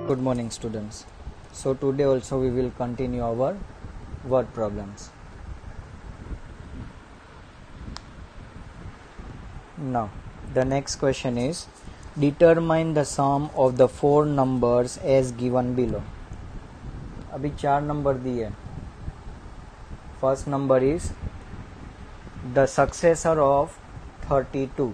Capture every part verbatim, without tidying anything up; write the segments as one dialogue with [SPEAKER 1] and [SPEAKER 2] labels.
[SPEAKER 1] Good morning, students. So today also we will continue our word problems. Now the next question is, determine the sum of the four numbers as given below. अभी चार number दिए. First number is the successor of thirty-two.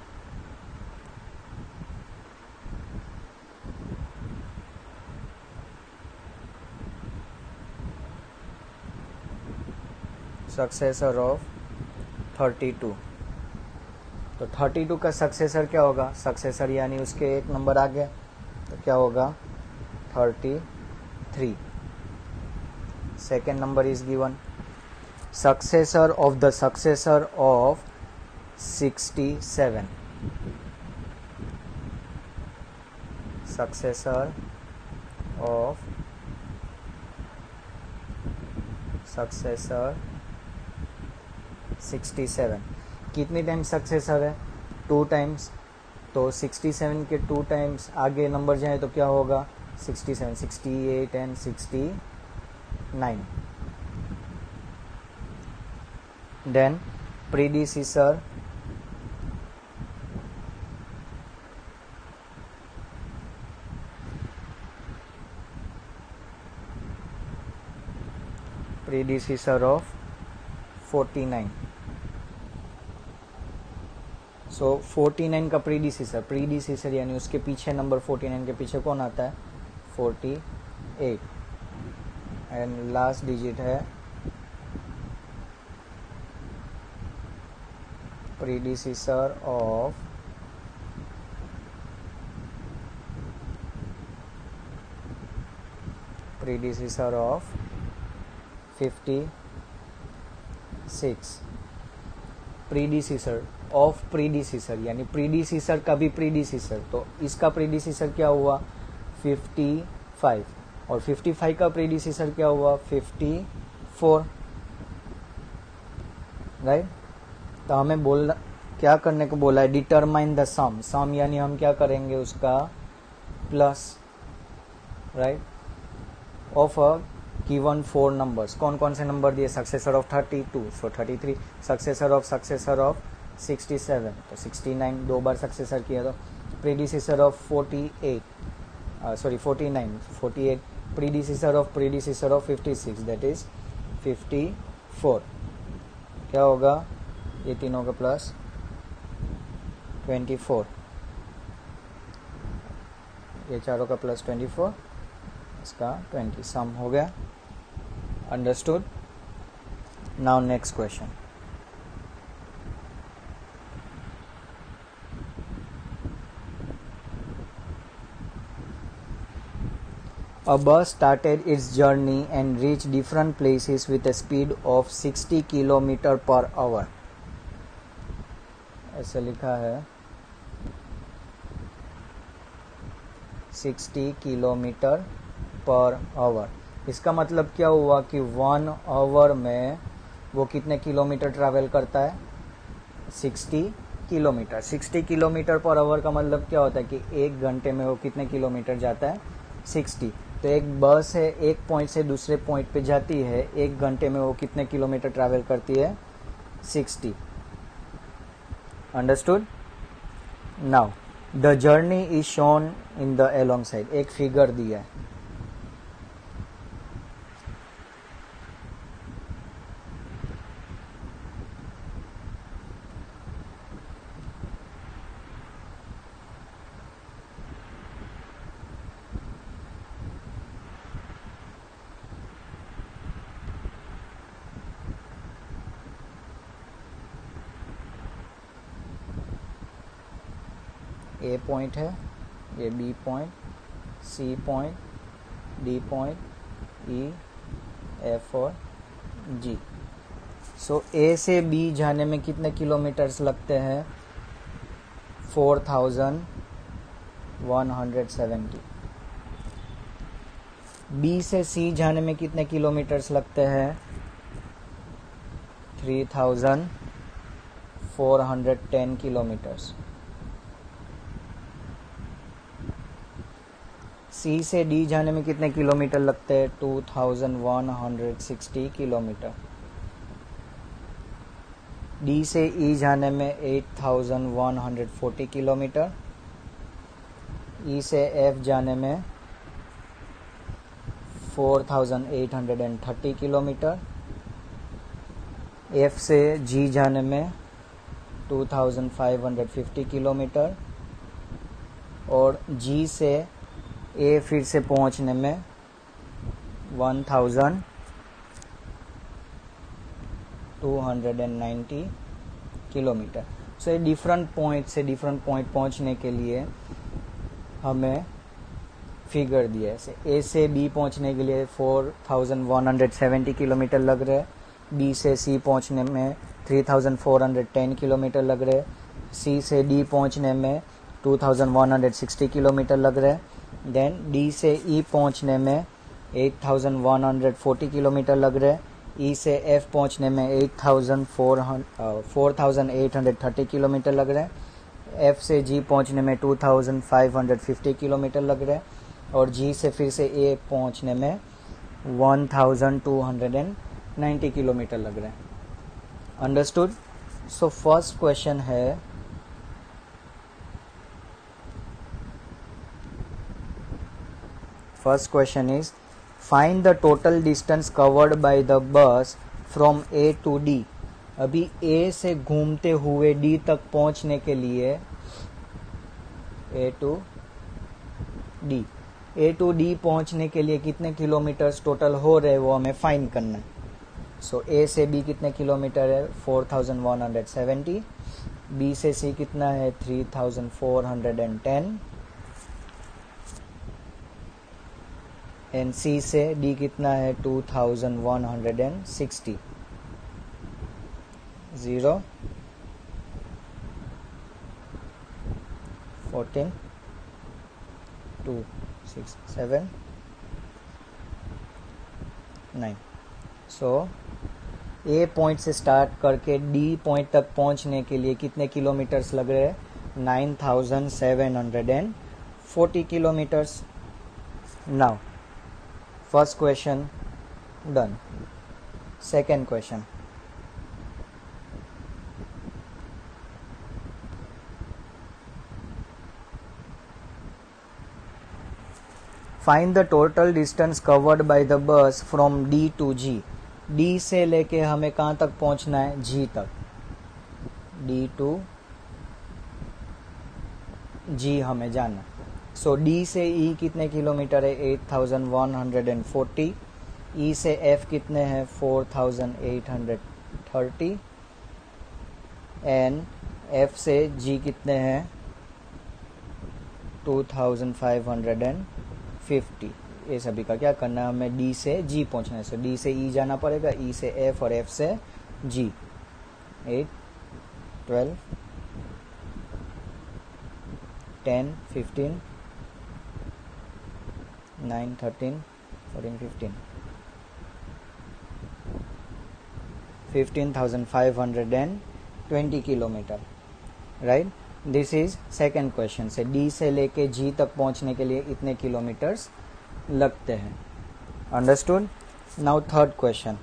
[SPEAKER 1] Successor of thirty two. तो thirty two का successor क्या होगा? Successor यानी उसके एक नंबर आगे, तो क्या होगा? Thirty three. Second number is given. Successor of the successor of sixty seven. Successor of successor sixty seven. कितनी टाइम्स सक्सेसर है? Two times. तो सिक्सटी सेवन के टू टाइम्स आगे नंबर जाए तो क्या होगा? Sixty seven, sixty eight and sixty nine. Then predecessor predecessor of forty nine. So forty nine का प्रीडिसीसर प्रीडिसीसर यानी उसके पीछे नंबर फोर्टी नाइन के पीछे कौन आता है? Forty eight. And last digit है predecessor of predecessor of fifty six. Predecessor of predecessor यानी प्रीडिसीसर का भी प्रीडिसीसर, तो इसका प्रीडिसीसर क्या हुआ? Fifty five. और फिफ्टी फाइव का प्रीडिसीसर क्या हुआ? Fifty four. राइट. तो हमें बोलना क्या करने को बोला है? डिटरमाइन द सम. सम यानी हम क्या करेंगे? उसका plus. Right. Of a given four numbers. कौन कौन से नंबर दिए? Successor of thirty two, so thirty three. Successor of successor of sixty seven, तो सिक्सटी नाइन. दो बार सक्सेसर किया तो predecessor of forty eight, sorry forty nine, forty eight. Predecessor of predecessor of fifty six, that is fifty four. क्या होगा? ये तीनों का प्लस ट्वेंटी फोर. ये चारों का प्लस ट्वेंटी फोर, इसका ट्वेंटी. सम हो गया. Understood. Now next question. A bus started its journey and reached different places with a speed of sixty kilometers per hour. ऐसे लिखा है सिक्सटी किलोमीटर पर आवर. इसका मतलब क्या हुआ कि वन आवर में वो कितने किलोमीटर ट्रैवल करता है? Sixty kilometre. Sixty kilometre per hour का मतलब क्या होता है कि एक घंटे में वो कितने किलोमीटर जाता है? सिक्सटी. तो एक बस है, एक पॉइंट से दूसरे पॉइंट पे जाती है, एक घंटे में वो कितने किलोमीटर ट्रैवल करती है? Sixty. Understood. Now the journey is shown in the alongside. एक फिगर दिया है. ए पॉइंट है, ये B point, C point, D point, E, F और जी. सो ए से बी जाने में कितने किलोमीटर्स लगते हैं? Four thousand one hundred seventy. B से सी जाने में कितने किलोमीटर्स लगते हैं? Three thousand four hundred ten kilometres. C से डी जाने में कितने किलोमीटर लगते हैं? Two thousand one hundred sixty kilometre. D से ई जाने में eight thousand one hundred forty kilometre. E से एफ जाने में four thousand eight hundred thirty kilometre. F से जी जाने में two thousand five hundred fifty kilometre और जी से ए फिर से पहुंचने में one thousand two hundred ninety kilometre. So ये डिफरेंट पॉइंट से डिफरेंट पॉइंट पहुंचने के लिए हमें फिगर दिया है। ए से बी पहुंचने के लिए four thousand one hundred seventy kilometre लग रहे हैं। बी से सी पहुंचने में three thousand four hundred ten kilometre लग रहे हैं। सी से डी पहुंचने में two thousand one hundred sixty kilometre लग रहे हैं। देन डी से ई पहुंचने में eight thousand one hundred forty kilometre लग रहे हैं। ई से एफ पहुंचने में eight thousand four thousand eight hundred thirty kilometre लग रहे हैं। एफ से जी पहुंचने में two thousand five hundred fifty kilometre लग रहे हैं और जी से फिर से ए पहुंचने में one thousand two hundred ninety kilometre लग रहे हैं। अंडरस्टूड? सो फर्स्ट क्वेश्चन है first question is find the total distance covered by the bus from A to D. अभी ए से घूमते हुए डी तक पहुंचने के लिए A to D A to D पहुंचने के लिए कितने किलोमीटर टोटल हो रहे वो हमें फाइंड करना है। सो ए से बी कितने किलोमीटर है? Four thousand one hundred seventy. B से सी कितना है? Three thousand four hundred ten. And C से डी कितना है? Two thousand one hundred sixty. Zero fourteen two six seven nine. So A point से start करके D point तक पहुंचने के लिए कितने किलोमीटर्स लग रहे हैं? Nine thousand seven hundred forty kilometres. Now first question done. Second question, find the total distance covered by the bus from D to G. D से लेके हमें कहाँ तक पहुंचना है? जी तक। डी टू जी हमें जाना। सो डी से ई कितने किलोमीटर है? Eight thousand one hundred forty. E से एफ कितने हैं? Four thousand eight hundred thirty. And F से जी कितने हैं? Two thousand five hundred fifty. ये सभी का क्या करना है? हमें डी से जी पहुंचना है। सो डी से ई जाना पड़ेगा, ई से एफ और एफ से G. Eight twelve ten fifteen nine thirteen fourteen fifteen fifteen thousand five hundred and twenty kilometre. Right, this is second question. से डी से लेके जी तक पहुंचने के लिए इतने किलोमीटर्स लगते हैं। Understood? Now third question,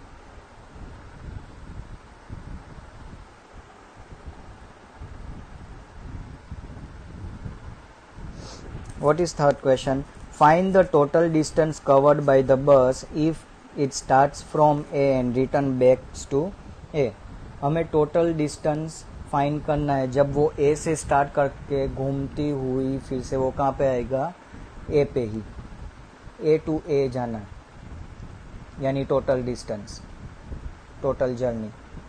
[SPEAKER 1] what is third question? Find the total distance covered by the bus if it starts from A and return back to A. हमें टोटल डिस्टेंस फाइंड करना है जब वो A से start करके घूमती हुई फिर से वो कहाँ पे आएगा? A पे ही। A टू A जाना है, यानी total distance, total journey.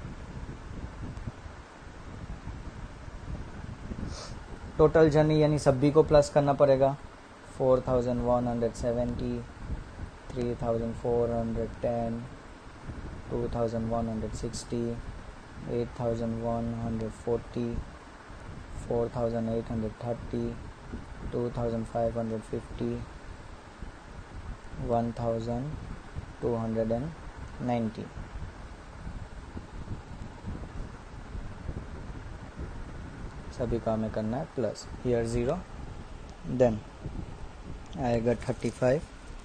[SPEAKER 1] Total journey यानी सभी को प्लस करना पड़ेगा। Four thousand one hundred seventy, three thousand four hundred ten, two thousand one hundred sixty, eight thousand one hundred forty, four thousand eight hundred thirty, two thousand five hundred fifty, one thousand two hundred ninety. सभी का हमें करना है plus, here zero. Then आएगा thirty five,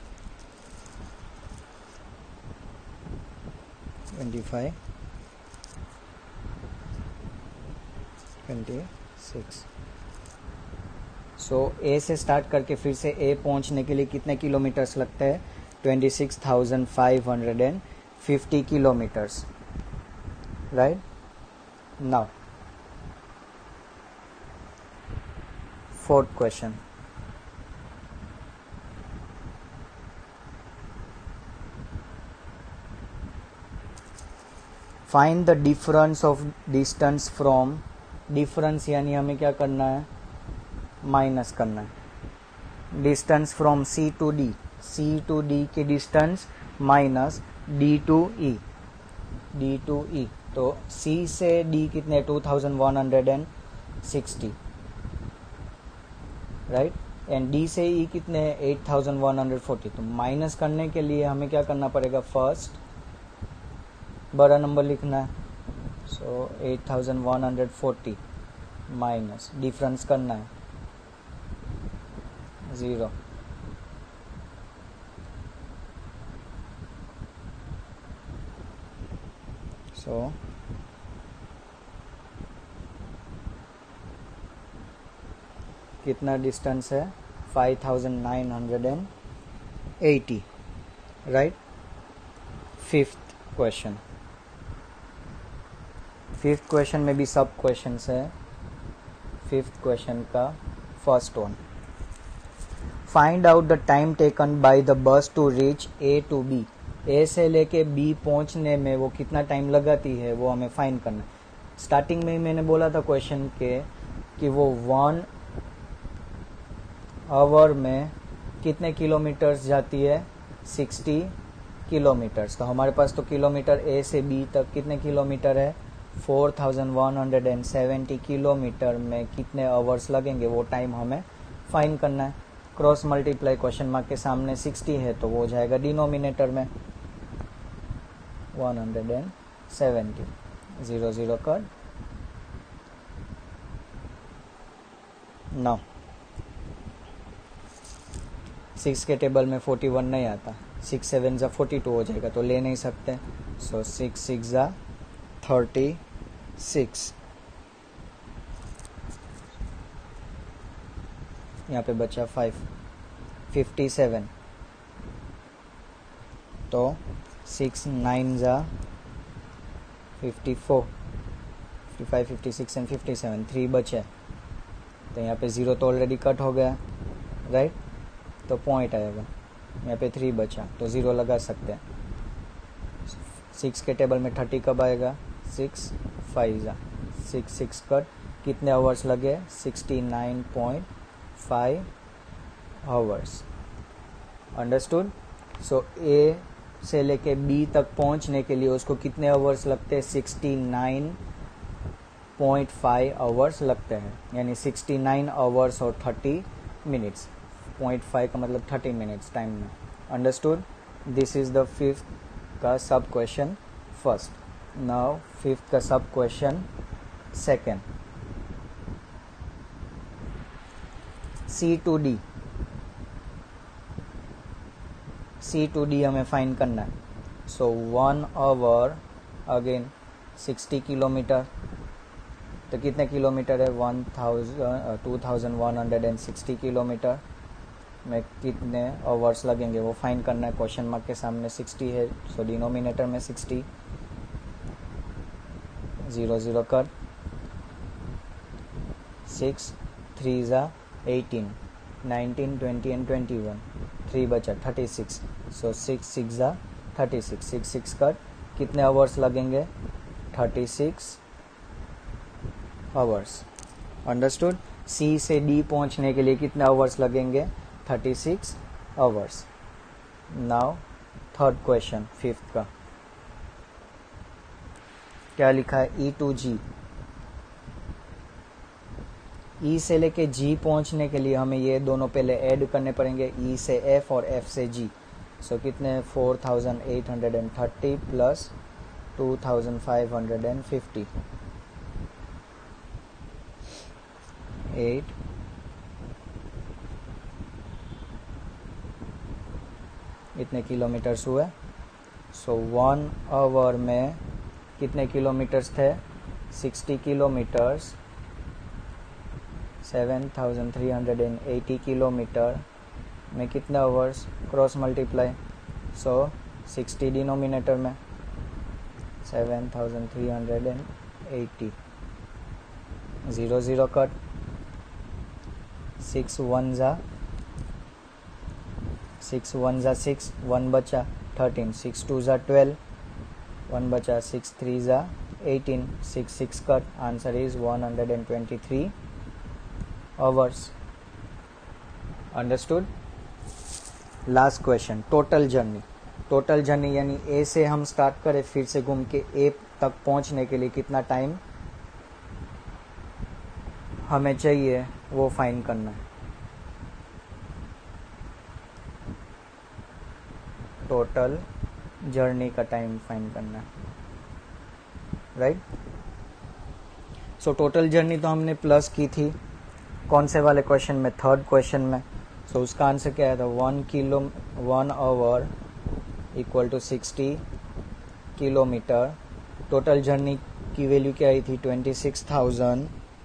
[SPEAKER 1] twenty five, twenty six. So A से start करके फिर से ए पहुंचने के लिए कितने किलोमीटर्स लगते हैं? Twenty six thousand five hundred and fifty kilometres, right. Now fourth question, find the difference of distance from, difference यानी हमें क्या करना है? माइनस करना है। Distance from C to D, C to D की distance minus D to E, D to E. तो C से डी कितने? Two thousand one hundred sixty, right. And D से ई कितने? Eight thousand one hundred forty. तो minus करने के लिए हमें क्या करना पड़ेगा? फर्स्ट बड़ा नंबर लिखना है। So eight thousand one hundred forty minus difference करना है ज़ीरो। सो कितना डिस्टेंस है? Five thousand nine hundred eighty, right. Fifth question, fifth question में भी सब क्वेश्चंस है। फिफ्थ क्वेश्चन का first one, find out the time taken by the bus to reach A to B. A से लेके B पहुंचने में वो कितना टाइम लगाती है वो हमें फाइंड करना है। स्टार्टिंग में ही मैंने बोला था क्वेश्चन के कि वो वन आवर में कितने किलोमीटर्स जाती है? Sixty kilometres. तो हमारे पास तो किलोमीटर ए से बी तक कितने किलोमीटर है? Four thousand one hundred seventy kilometre में कितने आवर्स लगेंगे वो टाइम हमें फाइंड करना है। क्रॉस मल्टीप्लाई, क्वेश्चन मार्क के सामने सिक्सटी है तो वो जाएगा डिनोमिनेटर में one hundred seventy, zero zero कर। नौ सिक्स के टेबल में फोर्टी वन नहीं आता, सिक्स सेवन जा फोर्टी टू हो जाएगा तो ले नहीं सकते। सो सिक्स सिक्स जा थर्टी सिक्स, यहाँ पे बचा फाइव, फिफ्टी सेवन। तो सिक्स नाइन जा fifty four, fifty five, fifty six and fifty seven, three बचे। तो यहाँ पे ज़ीरो तो ऑलरेडी कट हो गया, राइट। तो पॉइंट आएगा, यहाँ पे थ्री बचा तो ज़ीरो लगा सकते हैं। सिक्स के टेबल में थर्टी कब आएगा? सिक्स फाइव जा सिक्स, सिक्स कट, कितने आवर्स लगे? Sixty nine point five hours. Understood. So A से लेके बी तक पहुंचने के लिए उसको कितने आवर्स लगते हैं? Sixty nine point five hours लगते हैं, यानी सिक्सटी नाइन आवर्स और थर्टी मिनट्स। पॉइंट फाइव का मतलब थर्टी मिनट्स टाइम में। Understood. This is the fifth का sub question first. Now fifth का sub question second, C to D. C to D हमें फाइंड करना है। So one hour again sixty kilometre, तो कितने किलोमीटर है? One thousand two thousand one hundred and sixty kilometre में कितने hours लगेंगे वो फाइंड करना है। क्वेश्चन मार्क के सामने सिक्सटी है, सो डिनोमिनेटर में सिक्सटी, ज़ीरो ज़ीरो कर। सिक्स थ्री ज़ा eighteen, nineteen, twenty and twenty one, three बचा thirty six. So six six ज़ा थर्टी सिक्स, सिक्स सिक्स कर, कितने आवर्स लगेंगे? Thirty six hours. Understood. C से डी पहुंचने के लिए कितने आवर्स लगेंगे? Thirty six hours. Now third question fifth का क्या लिखा है? ई टू जी। ई से लेके जी पहुंचने के लिए हमें ये दोनों पहले ऐड करने पड़ेंगे, ई से एफ और एफ से जी। सो so, कितने? Four thousand eight hundred and thirty plus two thousand five hundred and fifty, eight इतने किलोमीटर्स हुए। सो वन आवर में कितने किलोमीटर्स थे? Sixty kilometres. Seven thousand three hundred eighty kilometre में कितने hours? Cross multiply. So sixty denominator में, seven thousand three hundred eighty, zero zero cut, six one ज़ा six one ज़ा six, one बचा thirteen, six two ज़ा twelve, one बचा, six three ज़ा eighteen, six six cut, answer is one hundred twenty three hours. Understood? Last question, total journey. Total journey यानी A से हम start करें, फिर से घूम के ए तक पहुंचने के लिए कितना टाइम हमें चाहिए वो फाइंड करना है। टोटल जर्नी का टाइम फाइंड करना है, राइट। सो टोटल जर्नी तो हमने प्लस की थी, कौन से वाले क्वेश्चन में? थर्ड क्वेश्चन में। सो so, उसका आंसर क्या आया था? One kilo one hour equal to sixty kilometer. Total journey की वैल्यू क्या आई थी? Twenty six thousand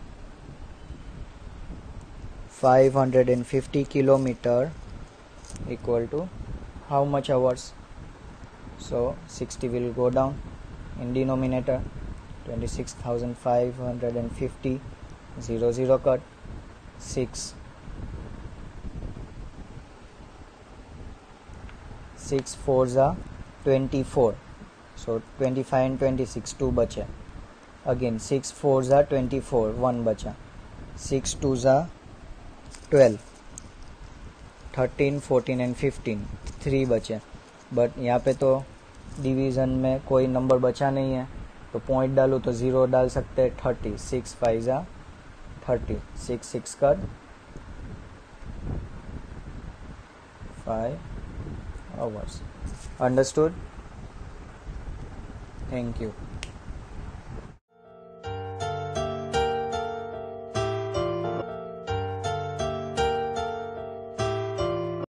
[SPEAKER 1] five hundred and fifty kilometer equal to how much hours? So sixty will go down in denominator, twenty six thousand five hundred fifty, zero zero cut, six six four ज़ा twenty four, so twenty five and twenty six, two बचे। Again six four ज़ा twenty four, one बचा, six two ज़ा twelve, thirteen fourteen and fifteen, three बचे। But यहाँ पे तो division में कोई नंबर बचा नहीं है, तो पॉइंट डालूँ तो ज़ीरो डाल सकते हैं। थर्टी, सिक्स फाइव ज़ा थर्टी, सिक्स सिक्स कर five hours. Understood? Thank you.